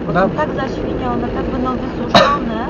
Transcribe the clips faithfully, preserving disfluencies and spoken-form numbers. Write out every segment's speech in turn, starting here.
bo Dobrze. są tak zaświnione, tak będą wysuszone.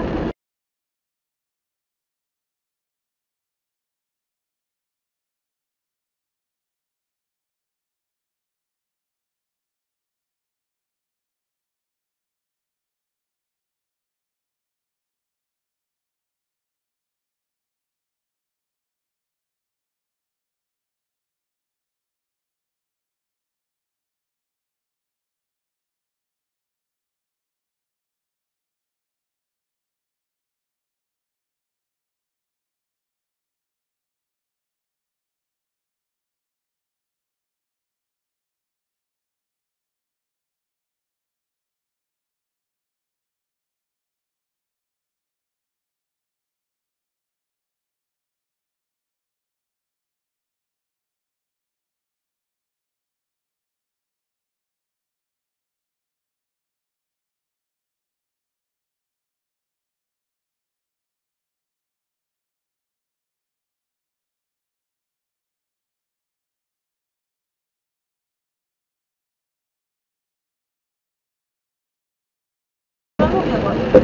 No mówię właśnie.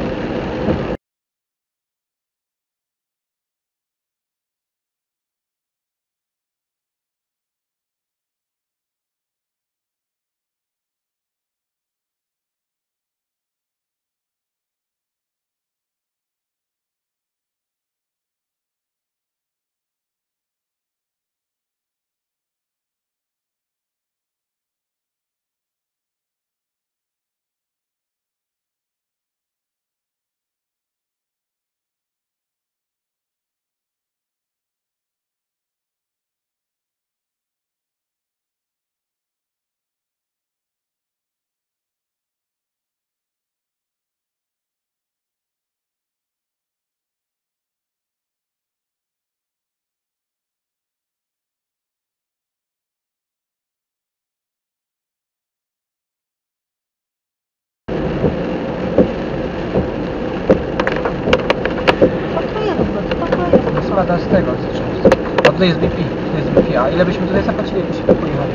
Spada z tego, z czymś. Bo tutaj jest B P, tutaj jest B P, a ile byśmy tutaj zapłacili, jakbyśmy pojechali?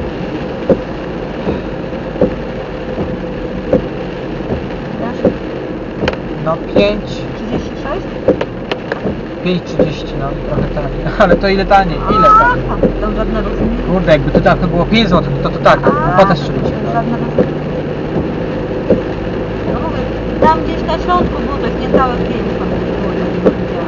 No pięć, trzydzieści sześć? pięć trzydzieści, no i trochę taniej. Ale to ile taniej? Ile A, taniej? tam, tam żadne różnice. Kurde, jakby to tak to było pięć złotych, to to tak, A, potem strzelicie. No. żadne różnice. No mówię, tam gdzieś na środku było to jest niecałe pięć, tam było takiego widziałam.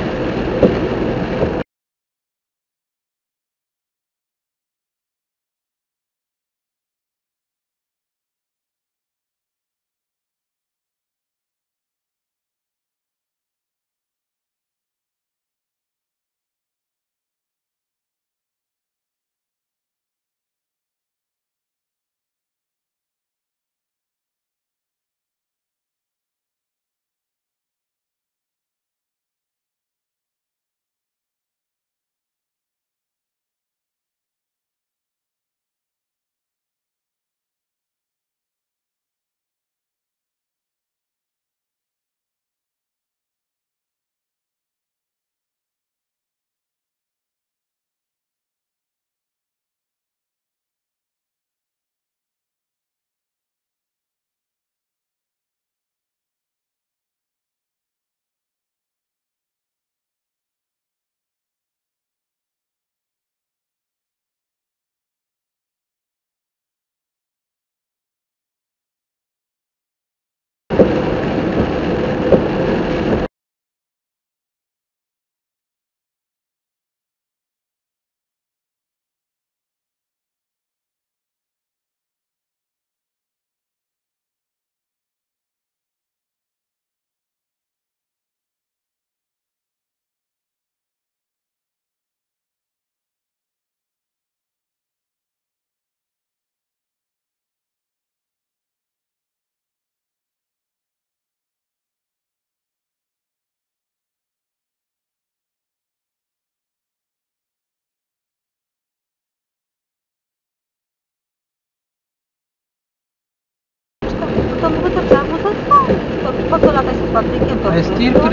To mówię, to trzeba było zadzwonić. To po co latać z paprykiem? To To jest tir, wszystko. który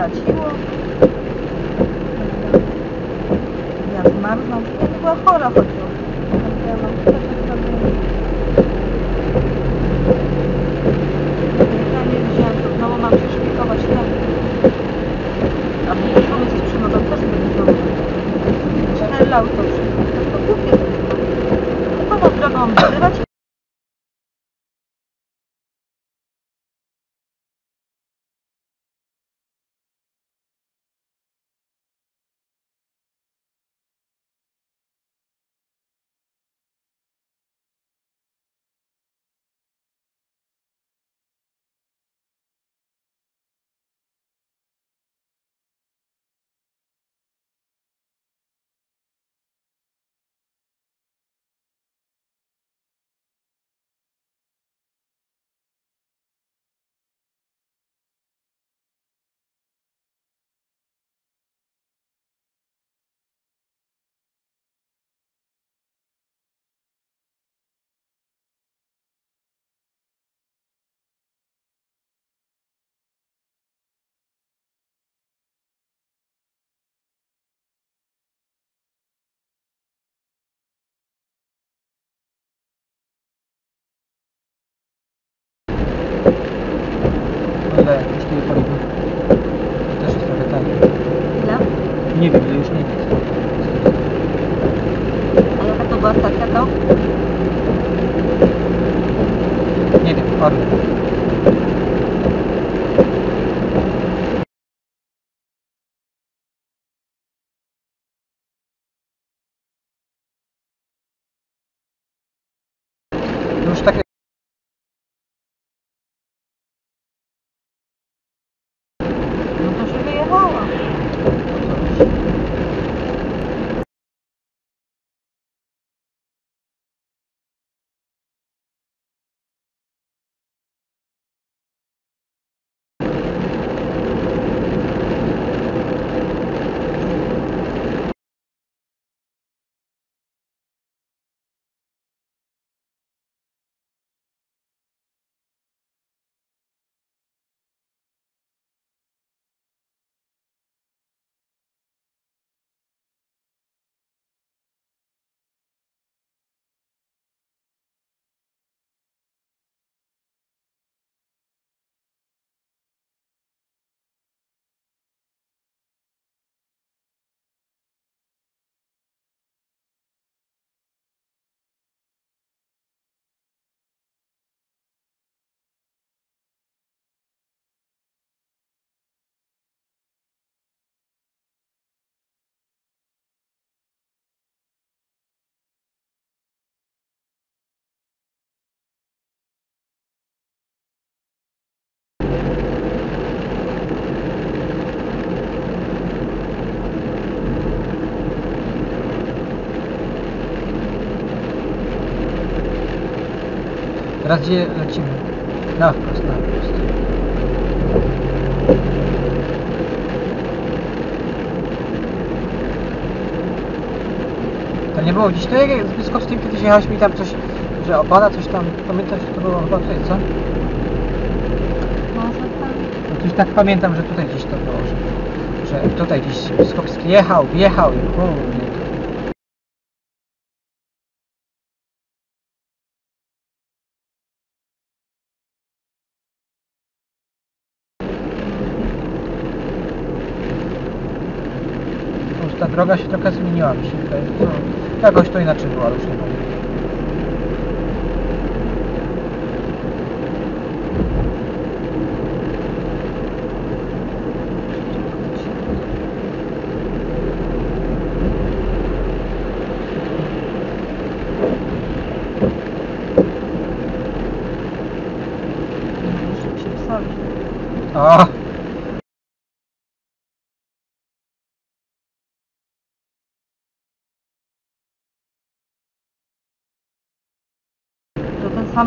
straciło. Ja zmarzłam, ja nie była chora chociaż. Ja mam też ja nie wziąłem, to znowu mam się szpikować ten. A w przyszłym jest przyjmował też będzie znowu. Strzelał to wszystko. To głupie to jest. To ponad drogą wyzywać. Ile kosztuje paliwo? To też jest trochę taniej. Ile? Nie wiem, ile już nie wiem. A jaka to była stacja to? Nie wiem, Orlen. Już takie... No to się wyjechała. Teraz gdzie lecimy? Na wprost, na wprost. To nie było gdzieś tutaj, jak z Biskupskim kiedyś jechałeś mi tam coś, że opada coś tam, pamiętasz, to było chyba tutaj, co? Może tam. No coś tak pamiętam, że tutaj gdzieś to było, że, że tutaj gdzieś Biskupski jechał, wjechał i kurde. Już ta droga się trochę zmieniła, mi się wydaje. No, jakoś to inaczej była, już nie pamiętam. Jeszcze się psali. O! To ten sam.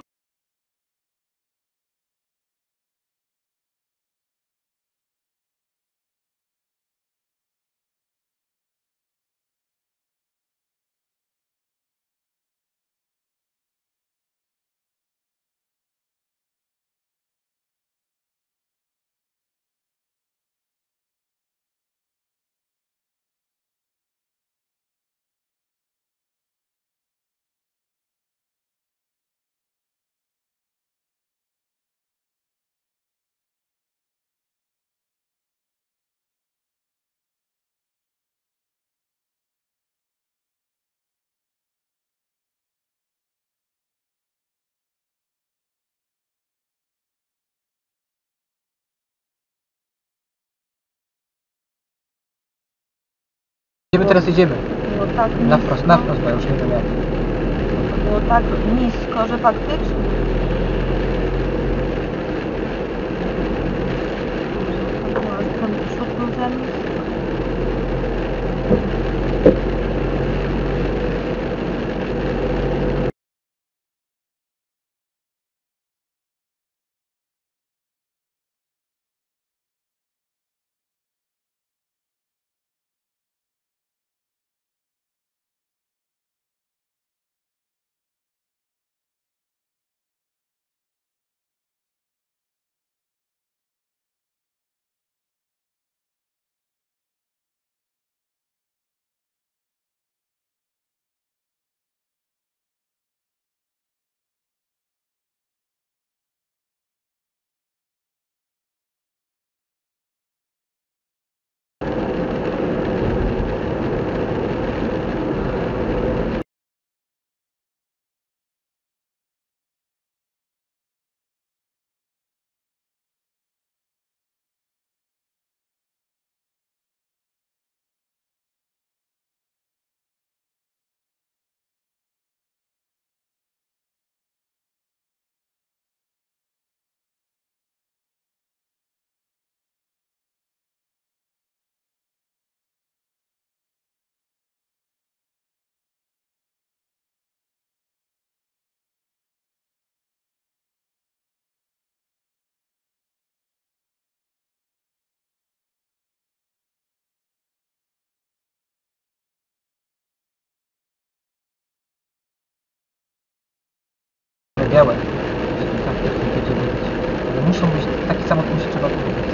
Gdzie my teraz jedziemy? Było tak Na nisko, wprost, na wprost, bo ja już nie wiem jak. to było tak nisko, że faktycznie. To była ten przód był za nisko. Białe. Tak, jak będziemy wiedzieć. Ale muszą być, taki samochód musi trzeba kupić.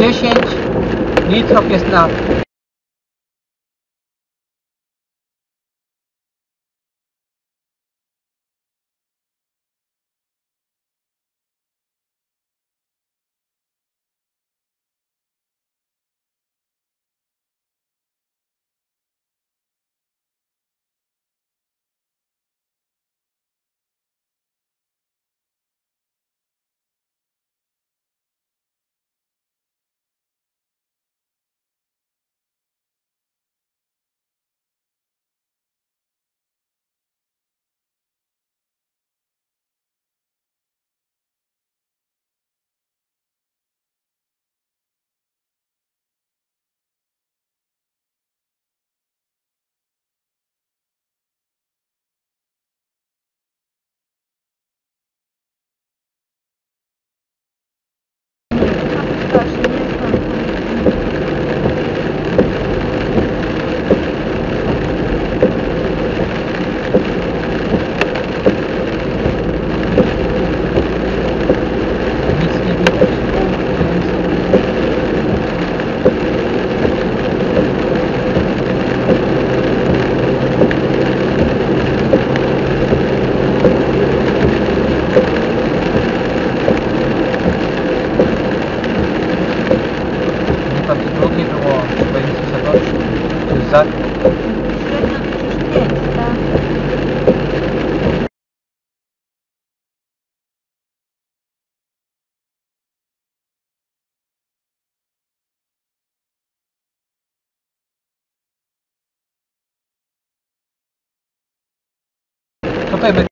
dziesięć litrów jest na Strasznie, nie znam. nic nie widać. Nie tam to drugie było, czy będzie coś gorsze, czy za... Średnio przecież pięć, tak? Tutaj by...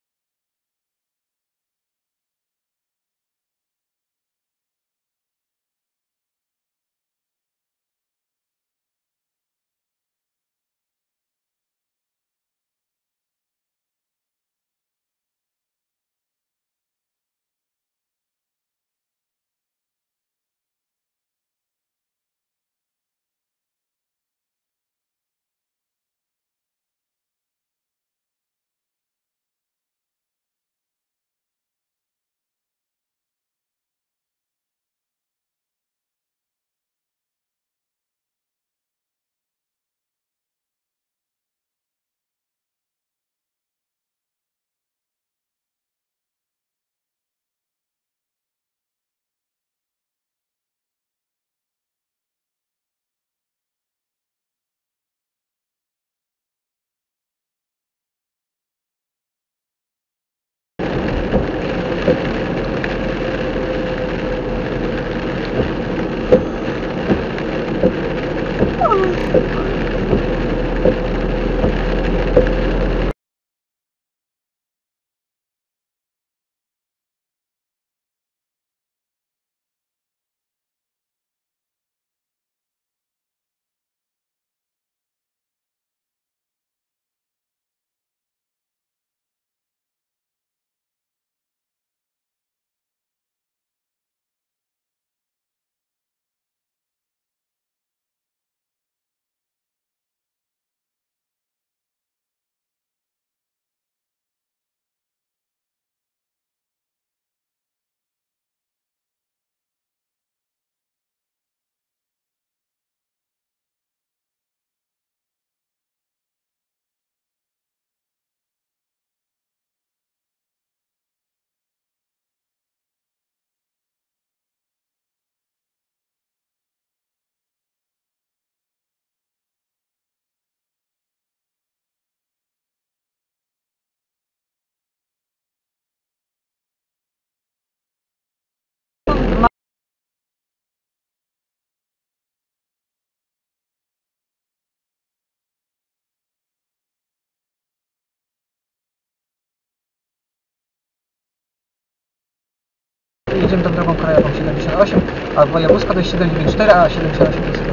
Jedziemy tą drogą krajową siedemdziesiąt osiem, a wojewódzka to jest siedemset dziewięćdziesiąt cztery, a siedemdziesiąt osiem to jest...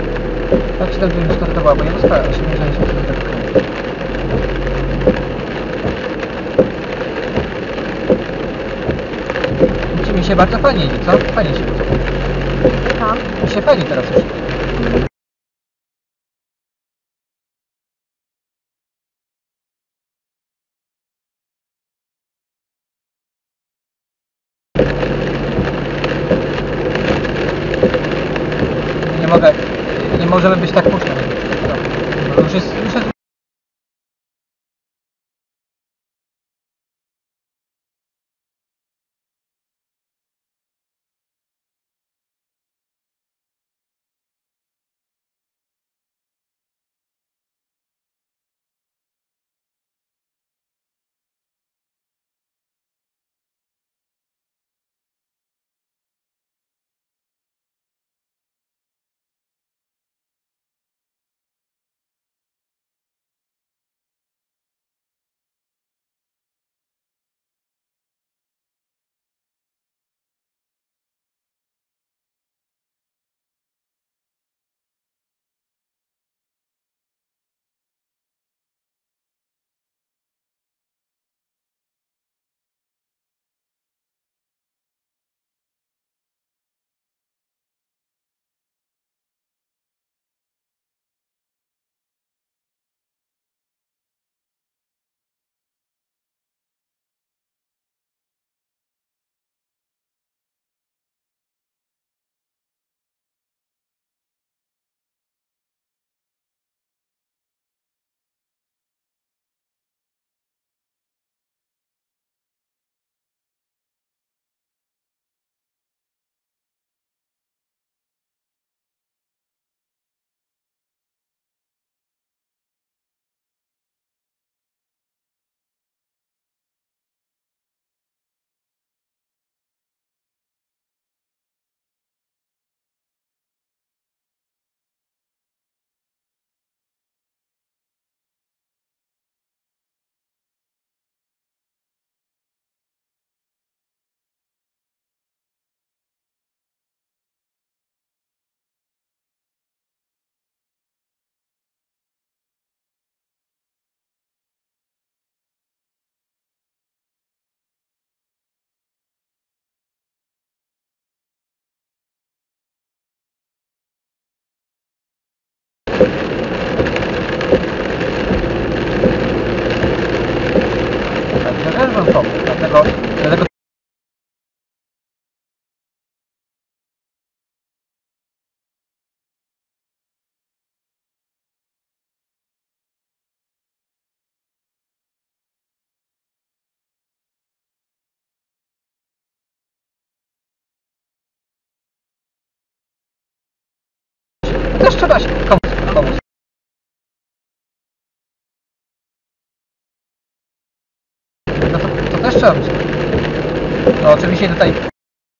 Tak, siedemset dziewięćdziesiąt cztery to była wojewódzka, a siedemdziesiąt osiem to jest droga krajowa. Mi się bardzo fajnie jedzie, co? Fajnie się jedzie. Tam. Mi się fajnie teraz już. możemy być tak puszczeni. No, już jest, już jest też bym pomógł, dlatego, dlatego też trzeba się komuś pomóc. No to, to też trzeba być. No oczywiście tutaj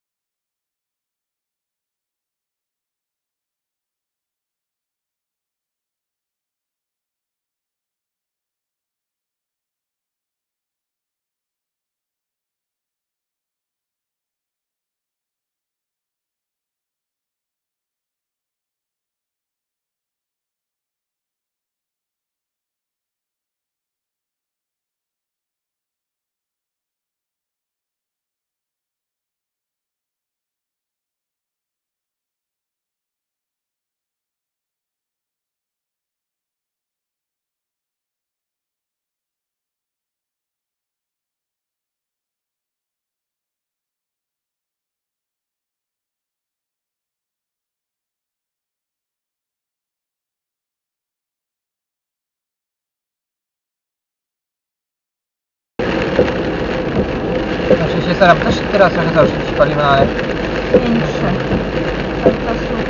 znaczy się staram też teraz trochę zaoszczędzić paliwa, ale pięć trzy.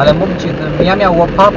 Ale mówię ci, gdybym ja miał łopatę,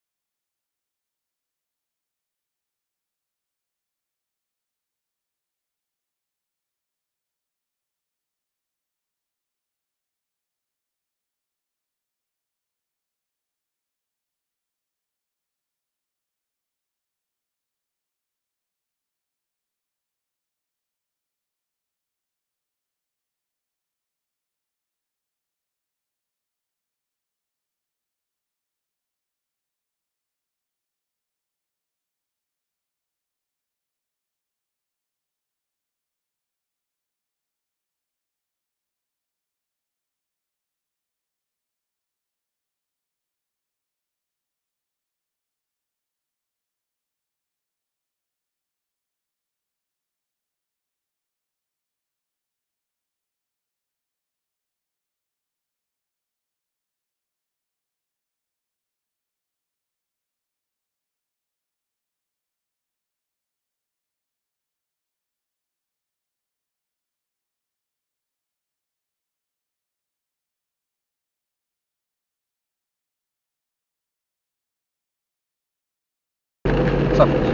cofnąć.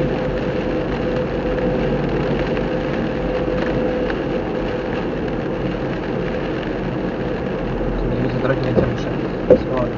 Nie widzę drogi, więc ja muszę zwolnić.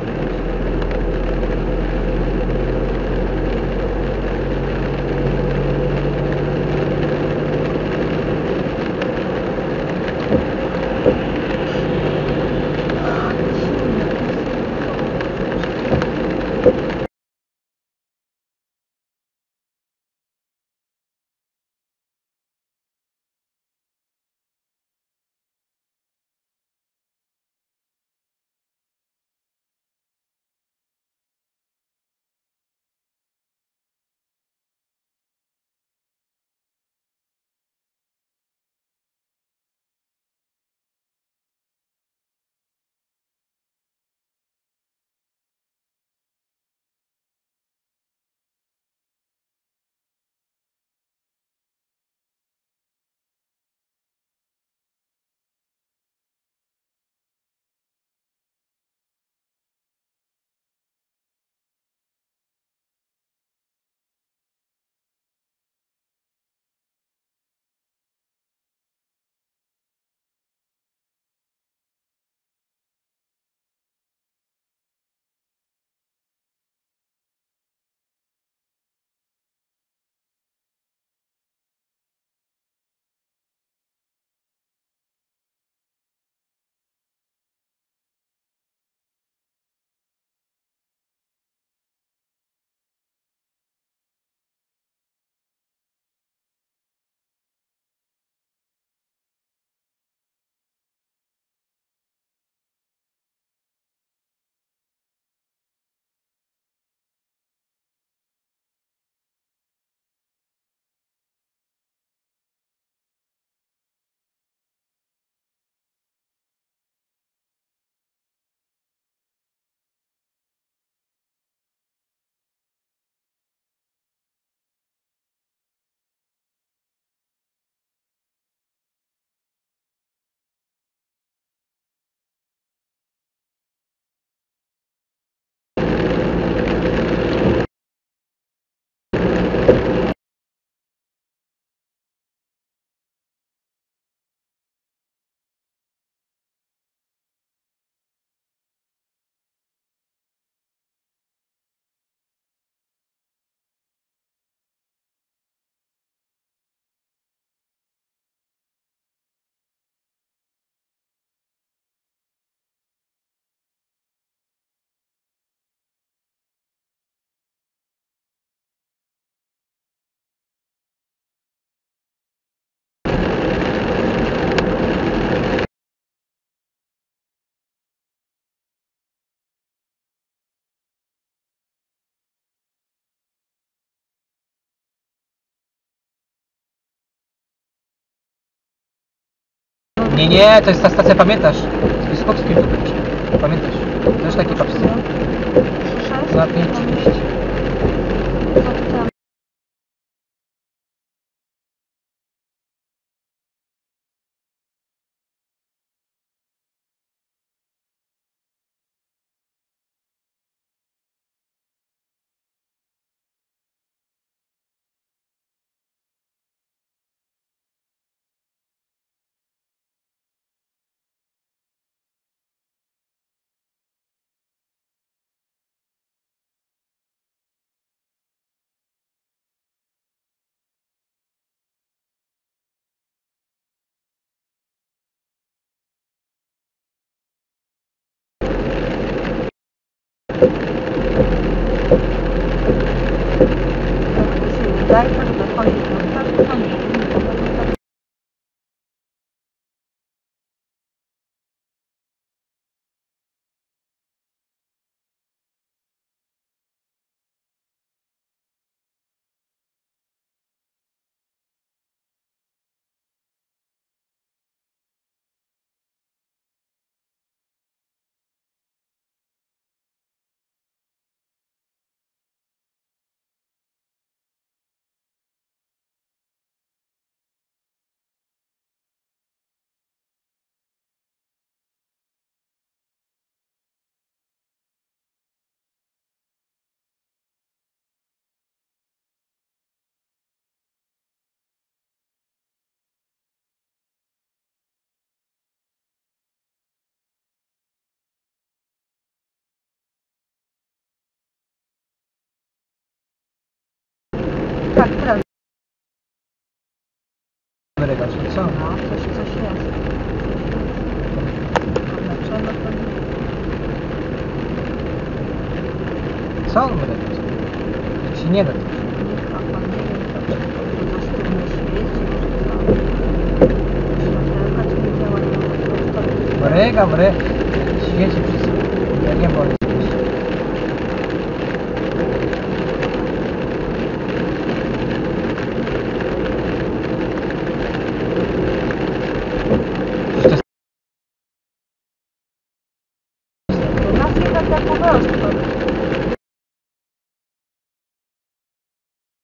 Nie, nie, to jest ta stacja, pamiętasz? Z Piskowskim to byliśmy. Pamiętasz? Też taki kapsel. Na pięć. Każdy chodzi, każdy chodzi. Tak, teraz. Wyrywać, no co? No, coś, coś jest. Dlaczego to nie? Co on wyrywać? To się nie da. A pan nie wiem, to na stronę świeci, może co? Światełka czy nie działa? Mryga, mry. Świeci wszystko. Ja nie boję.